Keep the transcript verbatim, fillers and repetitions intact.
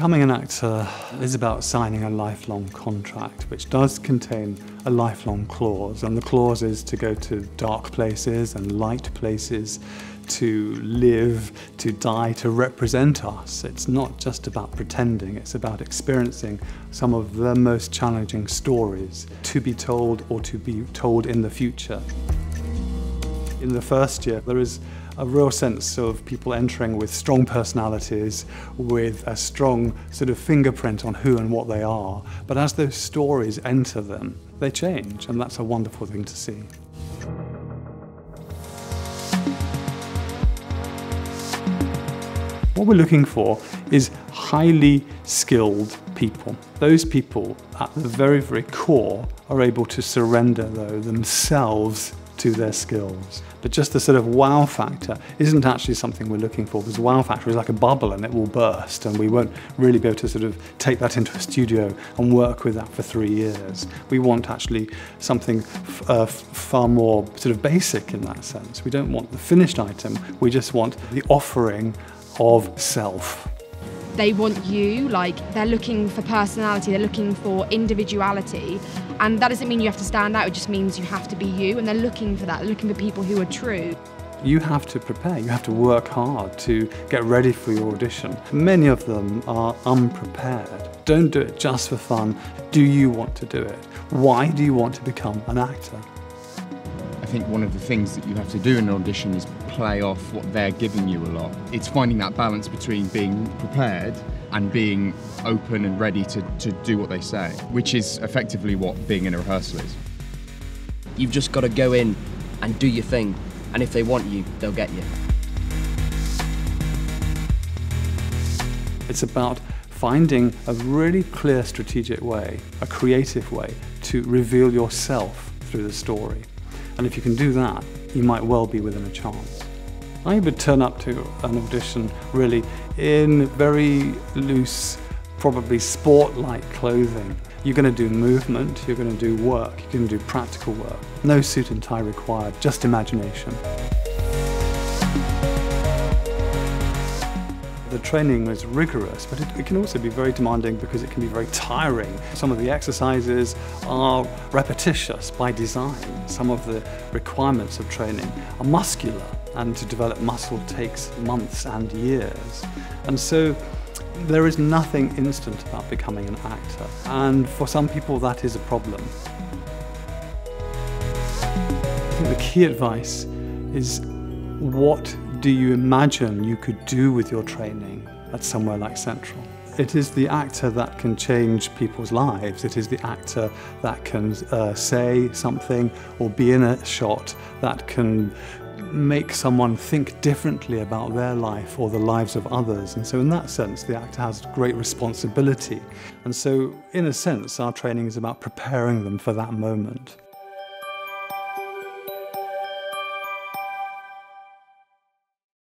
Becoming an actor is about signing a lifelong contract, which does contain a lifelong clause, and the clause is to go to dark places and light places, to live, to die, to represent us. It's not just about pretending, it's about experiencing some of the most challenging stories to be told or to be told in the future. In the first year, there is a real sense of people entering with strong personalities, with a strong sort of fingerprint on who and what they are. But as those stories enter them, they change, and that's a wonderful thing to see. What we're looking for is highly skilled people. Those people, at the very, very core, are able to surrender, though, themselves to their skills. But just the sort of wow factor isn't actually something we're looking for, because the wow factor is like a bubble and it will burst, and we won't really be able to sort of take that into a studio and work with that for three years. We want actually something f uh, far more sort of basic in that sense. We don't want the finished item, we just want the offering of self. They want you, like, they're looking for personality, they're looking for individuality, and that doesn't mean you have to stand out, it just means you have to be you, and they're looking for that, they're looking for people who are true. You have to prepare, you have to work hard to get ready for your audition. Many of them are unprepared. Don't do it just for fun. Do you want to do it? Why do you want to become an actor? I think one of the things that you have to do in an audition is play off what they're giving you a lot. It's finding that balance between being prepared and being open and ready to, to do what they say, which is effectively what being in a rehearsal is. You've just got to go in and do your thing, and if they want you, they'll get you. It's about finding a really clear strategic way, a creative way, to reveal yourself through the story. And if you can do that, you might well be within a chance. I would turn up to an audition really in very loose, probably sport-like clothing. You're going to do movement, you're going to do work, you're going to do practical work. No suit and tie required, just imagination. The training is rigorous, but it, it can also be very demanding because it can be very tiring. Some of the exercises are repetitious by design. Some of the requirements of training are muscular, and to develop muscle takes months and years. And so there is nothing instant about becoming an actor, and for some people that is a problem. I think the key advice is, what do you imagine you could do with your training at somewhere like Central? It is the actor that can change people's lives. It is the actor that can uh, say something or be in a shot that can make someone think differently about their life or the lives of others. And so in that sense, the actor has great responsibility. And so in a sense, our training is about preparing them for that moment.